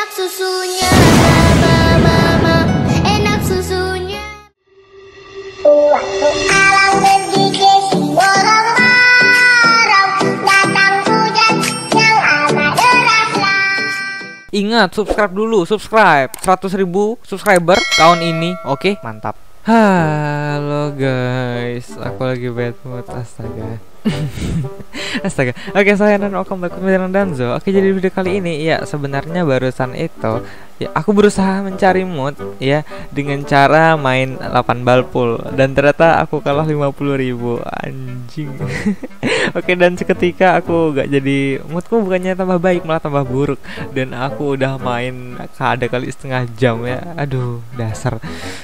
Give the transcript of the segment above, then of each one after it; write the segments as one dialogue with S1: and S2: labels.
S1: enak susunya, mama, enak susunya.
S2: Waktu alam bergigis, borong-borong, datang hujan yang amat deraslah.
S3: Ingat, subscribe dulu, subscribe 100.000 subscriber tahun ini. Oke, mantap. Halo guys, aku lagi bad mood, astaga. Astaga. Oke, saya dan welcome back to Danzo. Oke, jadi video kali ini ya sebenarnya barusan itu ya aku berusaha mencari mood ya dengan cara main 8 bal pool dan ternyata aku kalah 50.000 anjing. Oke, dan seketika aku gak jadi, moodku bukannya tambah baik malah tambah buruk dan aku udah main ada kali setengah jam ya. Aduh, dasar.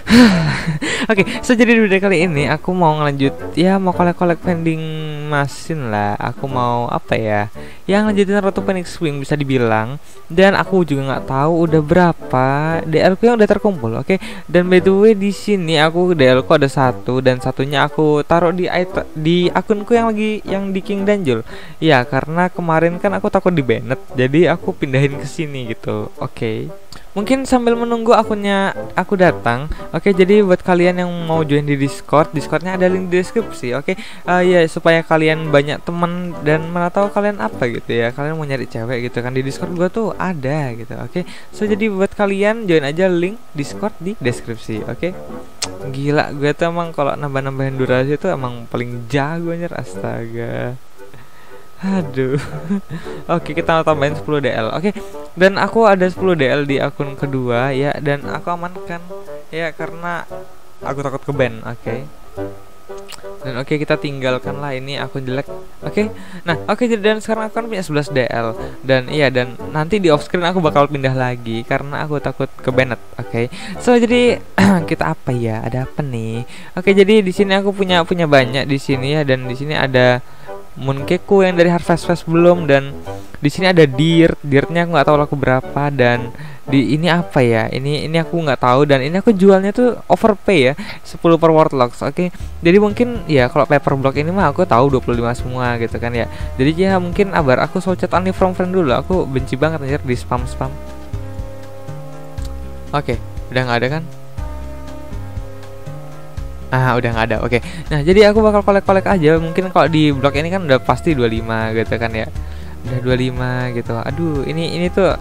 S3: Oke, so jadi di video kali ini aku mau ngelanjut ya mau kolek-kolek vending mesin lah. Aku mau apa ya? Yang lanjutin Road to Phoenix Wing bisa dibilang. Dan aku juga nggak tahu udah berapa DL ku yang udah terkumpul. Oke. Dan by the way di sini aku DL ku ada satu dan satunya aku taruh di akunku yang lagi yang di King Danjul. Ya, karena kemarin kan aku takut di banned. Jadi aku pindahin ke sini gitu. Oke. Mungkin sambil menunggu akunnya aku datang. Oke, jadi buat kalian yang mau join di Discordnya ada link di deskripsi. Oke, ya supaya kalian banyak teman dan mana tahu kalian apa gitu ya. Kalian mau nyari cewek gitu kan di Discord gua tuh ada gitu. Oke, so jadi buat kalian join aja link Discord di deskripsi. Oke, gila gue tuh emang kalau nambah-nambahin durasi itu emang paling jago anjir, astaga. Aduh. Oke, kita tambahin 10 DL. Oke. Dan aku ada 10 DL di akun kedua ya, dan aku amankan ya karena aku takut ke ban. Oke. Dan oke, kita tinggalkan lah ini akun jelek. Oke. Nah, oke, dan sekarang aku kan punya 11 DL dan iya, dan nanti di off screen aku bakal pindah lagi karena aku takut ke banned. Oke. So jadi kita apa ya? Ada apa nih? Oke, jadi di sini aku punya banyak di sini ya, dan di sini ada Moonkeku yang dari Harvest Fest belum, dan di sini ada dirtnya aku nggak tahu laku berapa, dan di ini apa ya, ini aku nggak tahu, dan ini aku jualnya tuh overpay ya 10 per Warlocks. Oke, jadi mungkin ya kalau paper block ini mah aku tahu 25 semua gitu kan ya, jadi ya mungkin abar aku so chat only from friend dulu. Aku benci banget anjir di spam. Oke, udah nggak ada kan? Udah nggak ada. Oke. Nah, jadi aku bakal kolek-kolek aja. Mungkin kalau di blok ini kan udah pasti 25 gitu kan ya. Udah 25 gitu. Aduh, ini tuh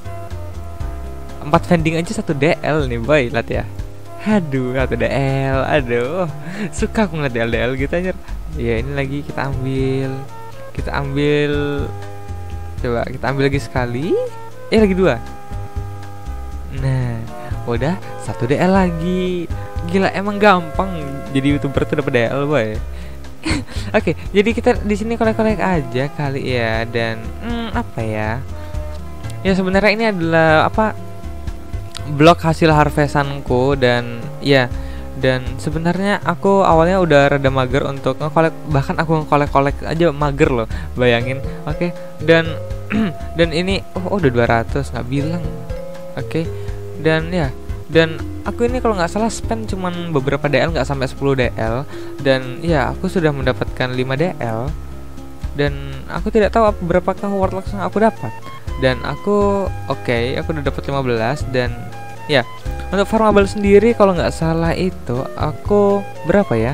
S3: 4 vending aja 1 DL nih, boy. Lihat ya. Aduh, 1 DL. Aduh. Suka aku ngeliat DL gitu aja. Ya, ini lagi kita ambil. Coba kita ambil lagi sekali. Lagi 2. Nah, udah 1 DL lagi. Gila, emang gampang jadi YouTuber tuh dapat DL, boy. Oke, jadi kita di sini kolek-kolek aja kali ya, dan apa ya? Ya sebenarnya ini adalah apa? Blok hasil harvestanku, dan ya, dan sebenarnya aku awalnya udah rada mager untuk ngekolek, bahkan aku ngekolek-kolek aja mager loh, bayangin. Oke, dan dan ini udah 200 nggak bilang. Oke, dan ya, dan aku ini kalau nggak salah spend cuman beberapa DL, nggak sampai 10 DL, dan ya aku sudah mendapatkan 5 DL, dan aku tidak tahu berapakah Warlocks yang aku dapat, dan aku aku udah dapat 15, dan ya untuk farmable sendiri kalau nggak salah itu aku berapa ya,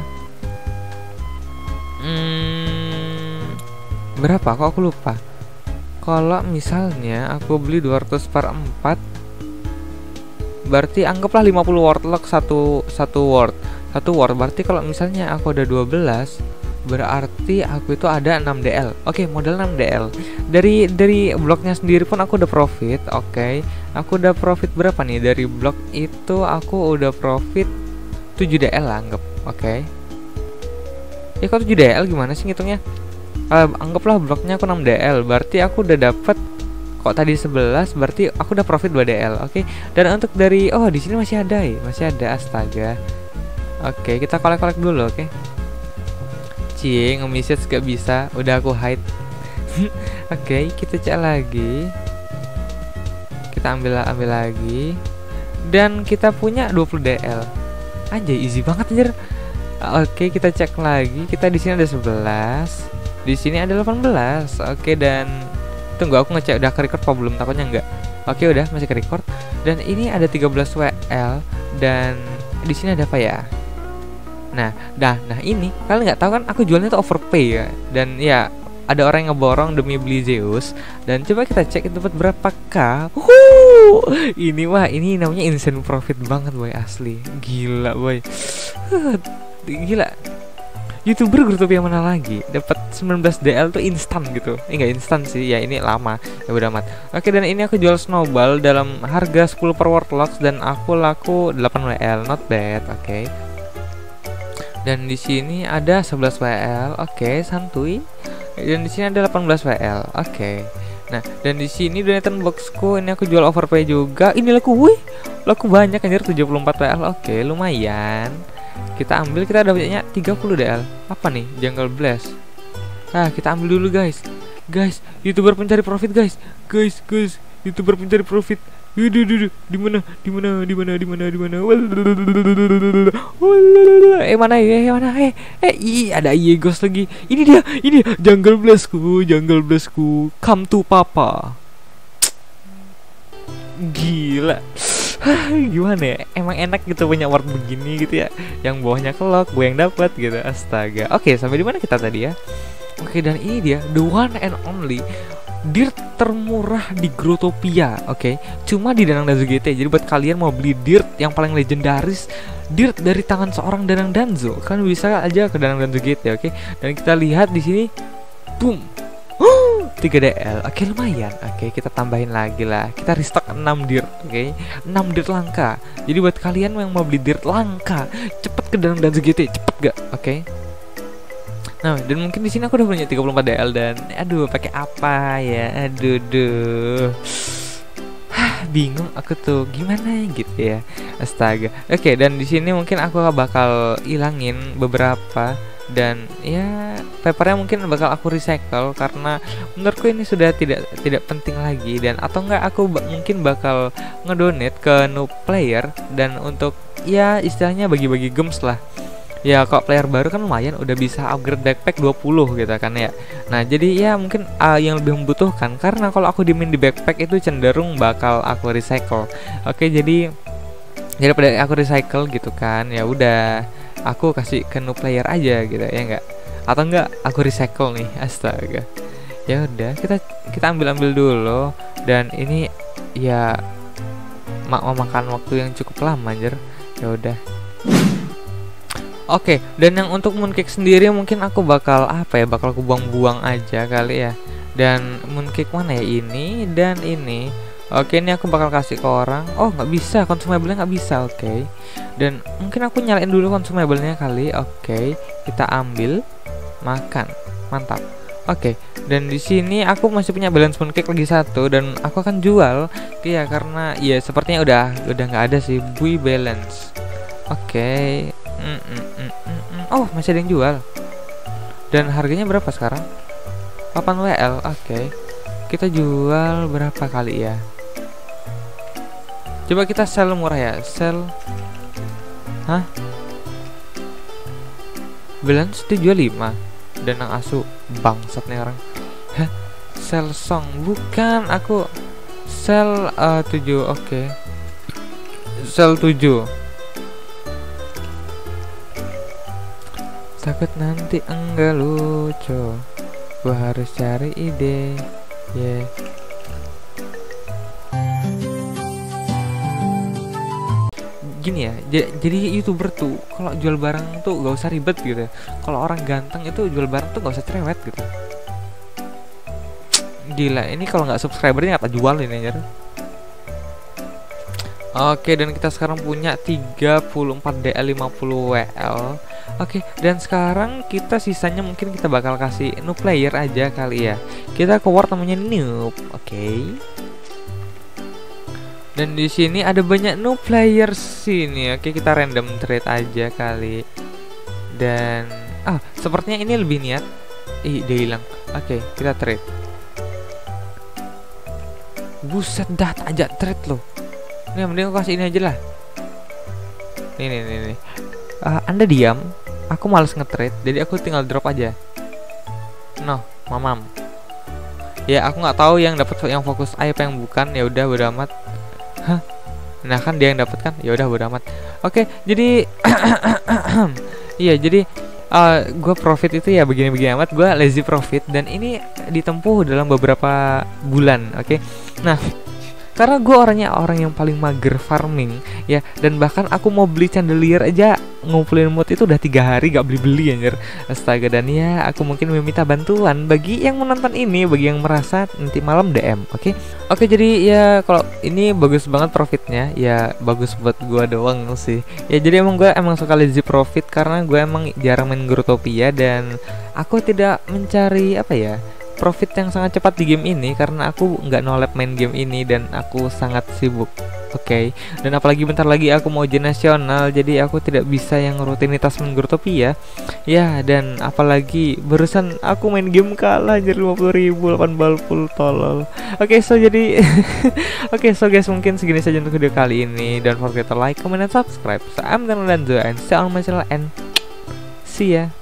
S3: berapa kok aku lupa. Kalau misalnya aku beli 200 per 4, berarti anggaplah 50 Warlock satu ward berarti kalau misalnya aku ada 12, berarti aku itu ada 6 DL. Oke, modal 6 DL. Dari bloknya sendiri pun aku udah profit. Oke, aku udah profit berapa nih? Dari blok itu aku udah profit 7 DL lah, anggap. Oke. Ya kok 7 DL gimana sih ngitungnya? Anggaplah bloknya aku 6 DL, berarti aku udah dapet, kok tadi 11, berarti aku udah profit 2 DL. Oke. Dan untuk dari di sini masih ada ya, astaga. Oke, kita kolek-kolek dulu. Oke. Nge-message gak bisa, udah aku hide. Oke, kita cek lagi. Kita ambil lagi. Dan kita punya 20 DL. Anjay, easy banget anjir. Oke, kita cek lagi. Kita di sini ada 11. Di sini ada 18. Oke, dan tunggu aku ngecek udah ke record apa belum, takutnya enggak. Oke, udah masih ke record. Dan ini ada 13 WL dan di sini ada apa ya? Nah ini kalian nggak tahu kan aku jualnya tuh overpay ya. Dan ya ada orang yang ngeborong demi beli Zeus. Dan coba kita cek itu dapat berapakah. Ini namanya insane profit banget boy, asli. Gila boy. Gila. YouTuber Growtopia mana lagi dapat 19 DL tuh instan gitu. Enggak instan sih, ya ini lama. Ya udah amat. Oke, dan ini aku jual snowball dalam harga 10 per warlocks dan aku laku 8 WL, not bad. Oke. Dan di sini ada 11 WL. Oke, santuy. Dan di sini ada 18 WL. Oke. Nah, dan di sini donation boxku ini aku jual overpay juga. Ini laku, laku banyak anjir, 74 WL. Oke, lumayan. Kita ambil, kita dapatnya 30 DL. Apa nih? Jungle Blast. Nah, kita ambil dulu guys. Guys, YouTuber pencari profit guys. Guys, YouTuber pencari profit. Di mana? Mana ya? Ada Iegos lagi. Ini dia. Jungle Blastku. Come to Papa. Gila. Gimana ya? Emang enak gitu punya word begini gitu ya. Yang bawahnya kelok, gue yang dapat gitu. Astaga. Oke, sampai di mana kita tadi ya? Oke, dan ini dia the one and only dirt termurah di Growtopia. Oke, cuma di Danang Danzo GT. Jadi buat kalian mau beli dirt yang paling legendaris, dirt dari tangan seorang Danang Danzo, kalian bisa aja ke Danang Danzo GT. Oke, dan kita lihat di sini, boom, 3 DL. Oke, lumayan. Oke, kita tambahin lagi lah. Kita restock 6 dirt. Oke, 6 dirt langka. Jadi buat kalian yang mau beli dirt langka, cepet ke Danang Danzo GT. Cepet gak? Oke. Nah, dan mungkin di sini aku udah punya 34 DL dan aduh, pakai apa ya? Aduh. Bingung aku tuh gimana gitu ya. Astaga. Oke, dan di sini mungkin aku bakal ilangin beberapa dan ya papernya mungkin bakal aku recycle karena menurutku ini sudah tidak penting lagi. Dan atau enggak aku mungkin bakal ngedonate ke noob player dan untuk ya istilahnya bagi-bagi gems lah. Ya kalau player baru kan lumayan udah bisa upgrade backpack 20 gitu kan ya. Nah jadi ya mungkin yang lebih membutuhkan, karena kalau aku dimin di backpack itu cenderung bakal aku recycle. Oke, jadi daripada aku recycle gitu kan, ya udah aku kasih ke new player aja gitu ya enggak. Atau enggak aku recycle nih, astaga. Ya udah kita ambil dulu. Dan ini ya memakan waktu yang cukup lama anjir. Ya udah. Oke, dan yang untuk mooncake sendiri mungkin aku bakal bakal aku buang-buang aja kali ya. Dan mooncake mana ya, ini dan ini. Oke, ini aku bakal kasih ke orang. Oh, nggak bisa, consumable-nya nggak bisa. Oke. Dan mungkin aku nyalain dulu consumable-nya kali. Oke, kita ambil, makan, mantap. Oke, dan di sini aku masih punya balance mooncake lagi satu dan aku akan jual. Ya karena ya sepertinya udah nggak ada sih bui balance. Oke. Oh, masih ada yang jual. Dan harganya berapa sekarang? 8 WL. Oke. Kita jual berapa kali ya? Coba kita sell murah ya. Sell. Hah? Balance dijual 5. Dan yang asu bangsat nih orang. Hah? Sell song. Bukan, aku sell 7. Oke. Sell 7. Takut nanti enggak lucu, gua harus cari ide. Yeah. Gini ya, jadi YouTuber tuh kalau jual barang tuh gak usah ribet gitu. Kalau orang ganteng itu jual barang tuh gak usah cerewet gitu. Gila, ini kalau nggak subscribernya apa jual ini anjir. Oke, dan kita sekarang punya 34 DL 50 WL. Oke, dan sekarang kita sisanya mungkin kita bakal kasih noob player aja kali ya. Kita ke word namanya noob. Oke. Dan di sini ada banyak noob player sini. Oke, kita random trade aja kali. Dan sepertinya ini lebih niat. Dia hilang. Oke, kita trade. Buset dah, aja trade loh. Nih, mending aku kasih ini aja lah. Nih. Anda diam. Aku males nge-trade, jadi aku tinggal drop aja. No, mamam. Ya aku nggak tahu yang dapat yang fokus A apa yang bukan, ya udah bodo amat. Hah? Nah kan dia yang dapat kan, ya udah bodo amat. Oke, jadi iya jadi gue profit itu ya begini-begini amat, gue lazy profit dan ini ditempuh dalam beberapa bulan. Oke, nah karena gue orang yang paling mager farming ya, dan bahkan aku mau beli chandelier aja ngumpulin mood itu udah 3 hari gak beli anjir, astaga. Dan ya aku mungkin meminta bantuan bagi yang menonton ini, bagi yang merasa nanti malam DM. Oke, jadi ya kalau ini bagus banget profitnya, ya bagus buat gue doang sih ya. Jadi gue emang suka lazy profit karena gue emang jarang main Growtopia dan aku tidak mencari apa ya profit yang sangat cepat di game ini karena aku nggak nolep main game ini dan aku sangat sibuk. Oke, dan apalagi bentar lagi aku mau ujian nasional, jadi aku tidak bisa yang rutinitas main Growtopia ya. Dan apalagi barusan aku main game kalah jadi 50.000 8 balpul tolol. Oke, so jadi oke, so guys, mungkin segini saja untuk video kali ini. Don't forget to like, comment, and subscribe. So I'm Danzo and stay on my channel and see ya.